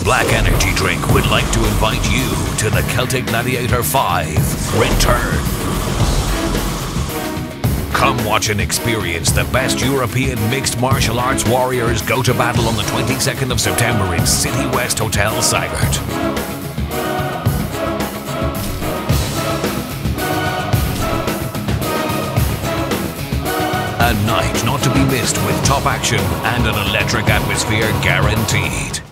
Black Energy Drink would like to invite you to the Celtic Gladiator 5 Return. Come watch and experience the best European mixed martial arts warriors go to battle on the 22nd of September in City West Hotel Sagart. A night not to be missed with top action and an electric atmosphere guaranteed.